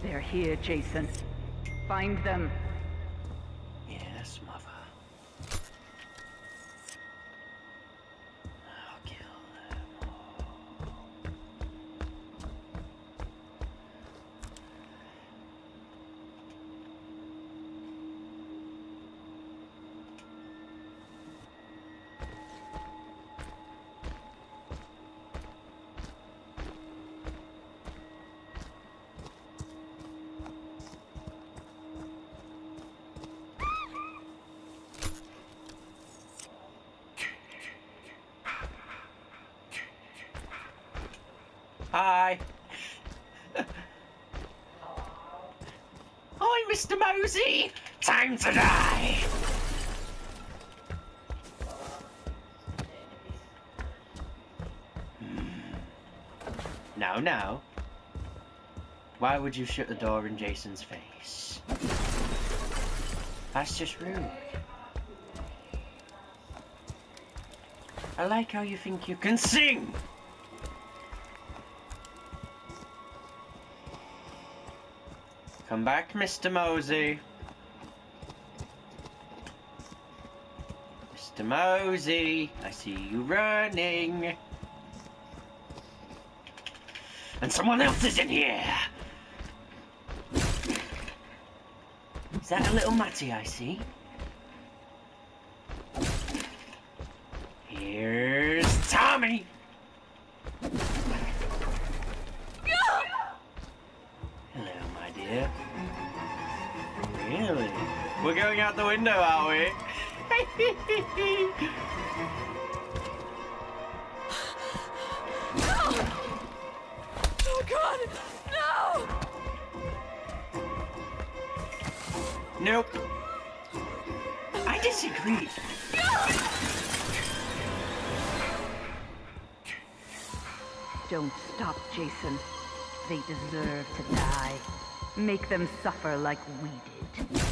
They're here, Jason. Find them. Yes, Mother. I'll kill them all. Hi. Hi, Mr. Mosey. Time to die. No. Why would you shut the door in Jason's face? That's just rude. I like how you think you can sing. Come back, Mr. Mosey. Mr. Mosey, I see you running. And someone else is in here. Is that a little Matty I see? Here's Tommy. Hello, my dear. Really? We're going out the window, are we? Oh God, no! Nope. I disagree. Don't stop, Jason. They deserve to die. Make them suffer like we did.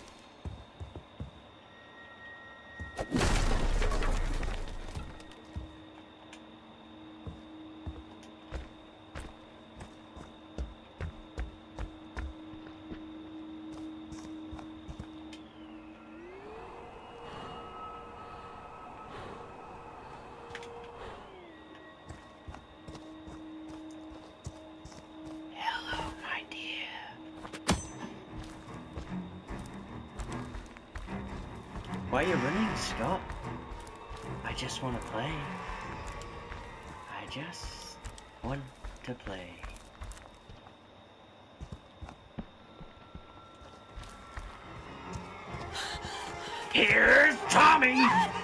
Why are you running, Scott? I just want to play. I just want to play. Here's Tommy!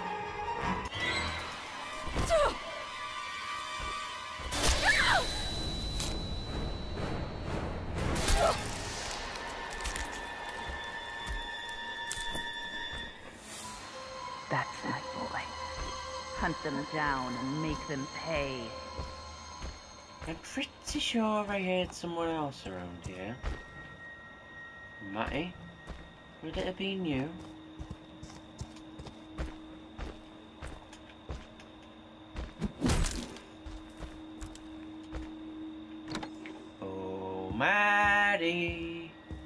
That's my boy. Hunt them down and make them pay. I'm pretty sure I heard someone else around here. Matty? Would it have been you? Oh, Matty!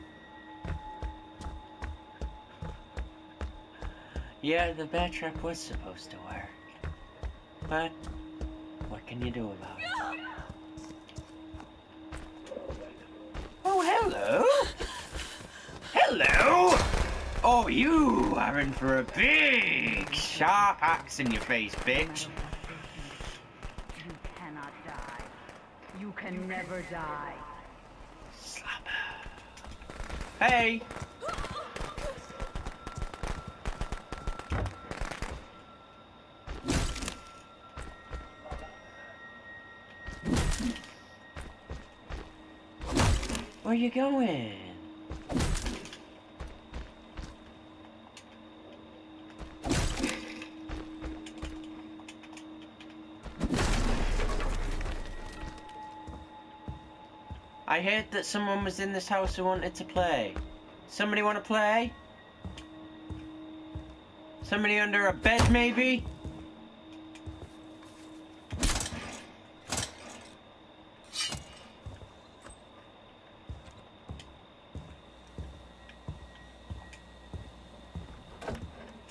Yeah, the bear trap was supposed to work. But what can you do about it? Oh, hello! Hello! Oh, you are in for a big sharp axe in your face, bitch. You cannot die. You can never die. Slap her. Hey! Where you going? I heard that someone was in this house who wanted to play. Somebody want to play? Somebody under a bed, maybe?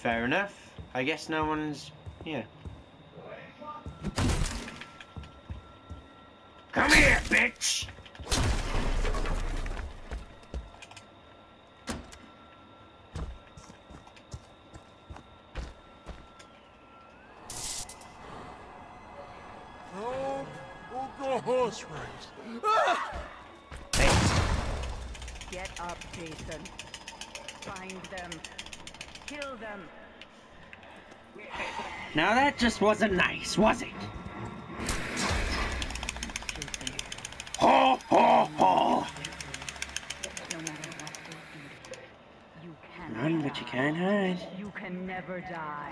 Fair enough. I guess no one's here. Come here, bitch! No, we'll go horse race. Hey, Get up, Jason. Find them. Kill them. now that just wasn't nice, was it? Jason, Ho, ho, ho! no matter what they do, you cannot Run, but you can't hide. You can never die.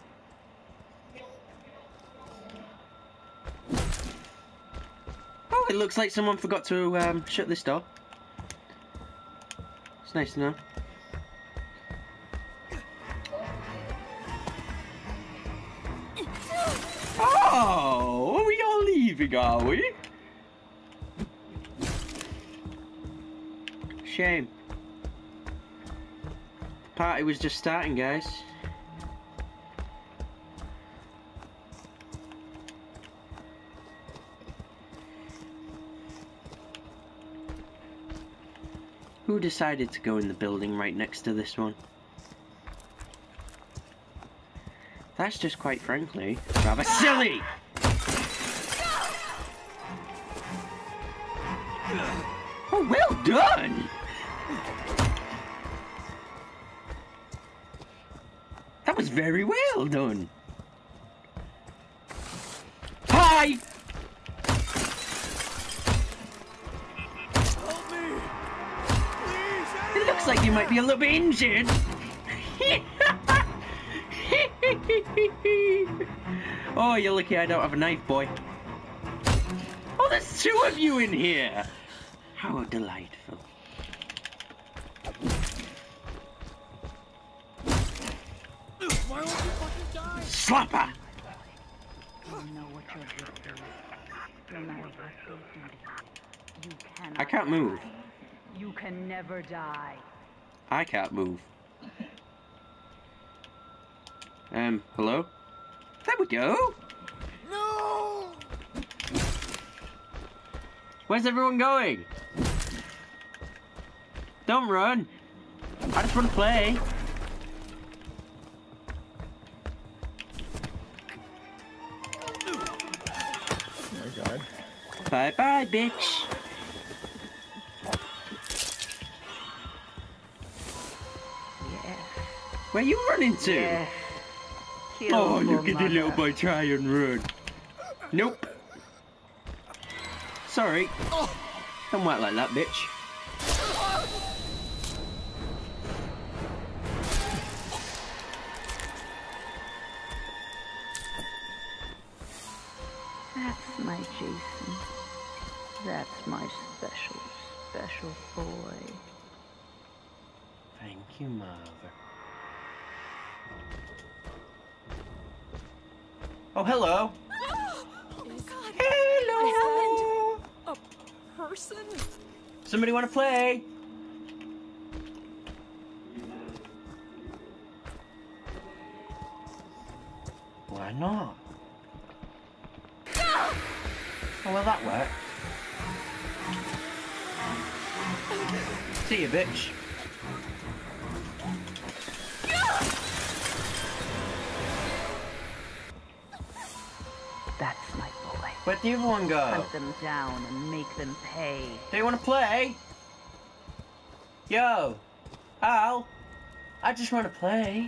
Oh, it looks like someone forgot to shut this door. It's nice to know. Oh, are we all leaving, are we? Shame. The party was just starting, guys. Who decided to go in the building right next to this one? That's just quite frankly rather silly! Oh, well done! That was very well done! Hi! Help me! Please! It looks like you might be a little bit injured. Oh, you're lucky I don't have a knife, boy. Oh, there's two of you in here. How delightful. Why won't you fucking die? Slapper! You know what your gift is. No matter what they do, you cannot I can't move. die. You can never die. I can't move. Hello? There we go. No! Where's everyone going? Don't run. I just want to play. Oh my god. Bye-bye, bitch. Yes. Where you running to? Yes. Kill Oh, for look at the little mother. boy try and run. Nope. Sorry. Don't work like that, bitch. That's my Jason. That's my special, special boy. Thank you, Mother. Oh, hello. Oh my god! Hello. What happened? A person? Somebody want to play? Why not? Oh, well, that worked. See you, bitch. That's my boy. Where'd the other one go? Hunt them down and make them pay. Do you want to play? Yo, Al, I just want to play.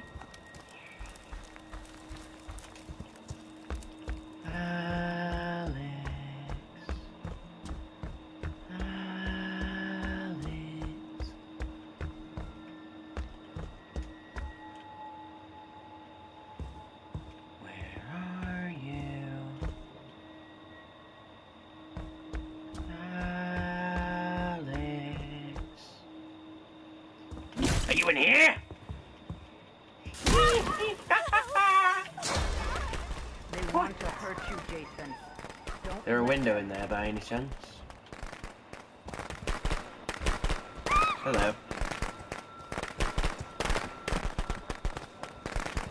Alex. Alex. Where are you? Alex. Are you in here? They want to hurt you, Jason. Don't There a let window them. in there by any chance? Hello.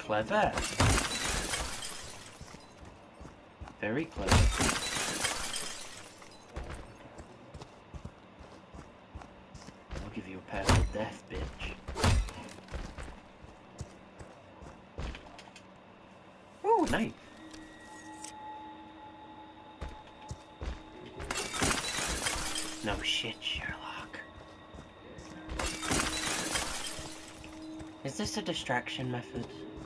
Clever. Very clever. I'll give you a painful death, bitch. Ooh, knife. No shit, Sherlock. Is this a distraction method?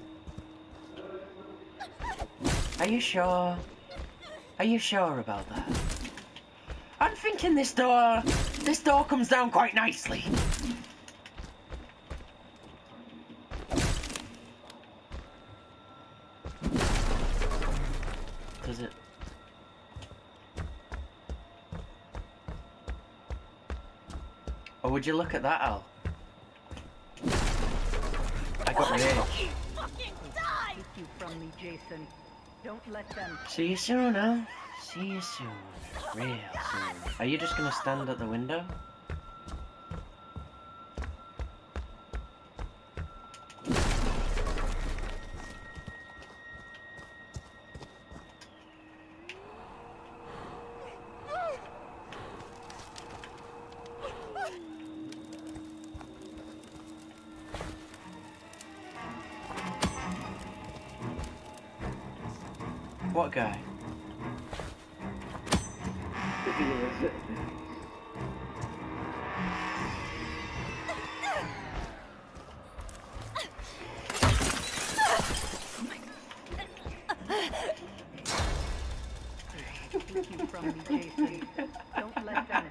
Are you sure? Are you sure about that? I'm thinking this door comes down quite nicely. Does it? Or would you look at that, Al? I got rage. Fucking die! Take you from me, Jason. Don't let them. See you soon, Al. See you soon. Real soon. Are you just gonna stand at the window? What guy? Take you from me, Jason. Don't let them.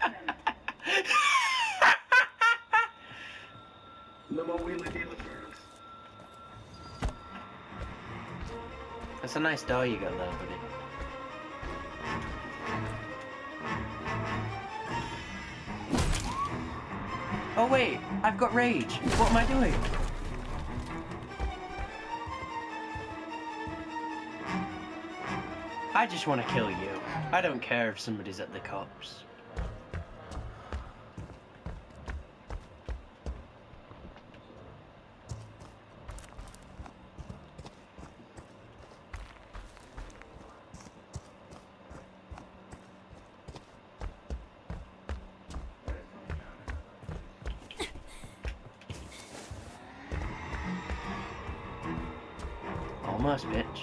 That's a nice door you got there, buddy. Oh wait, I've got rage. What am I doing? I just want to kill you. I don't care if somebody's at the cops. Almost, bitch.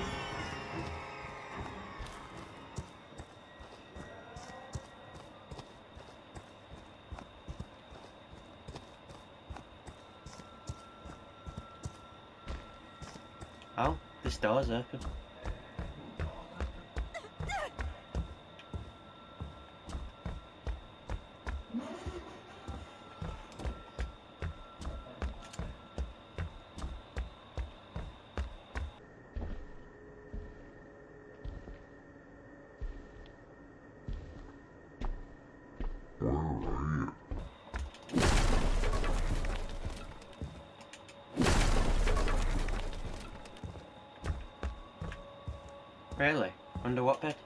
Oh, this door's open. Really? Under what bed?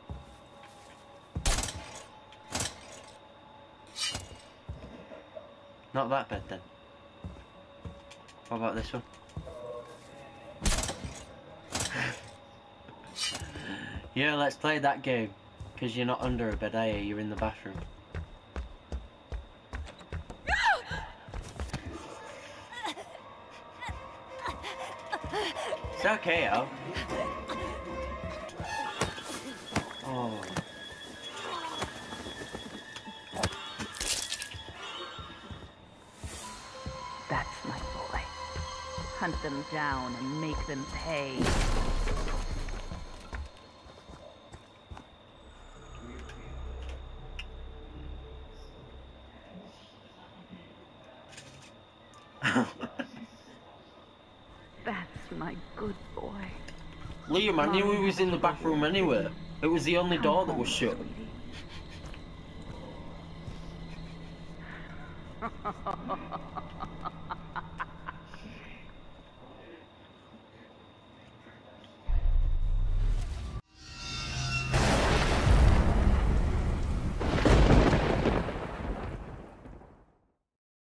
Not that bed then. What about this one? Yeah, let's play that game. Because you're not under a bed, are you? You're in the bathroom. It's okay, Al. Oh. That's my boy. Hunt them down and make them pay. That's my good boy. Liam, I knew he was in the bathroom anyway. It was the only door that was shut. Sweetie.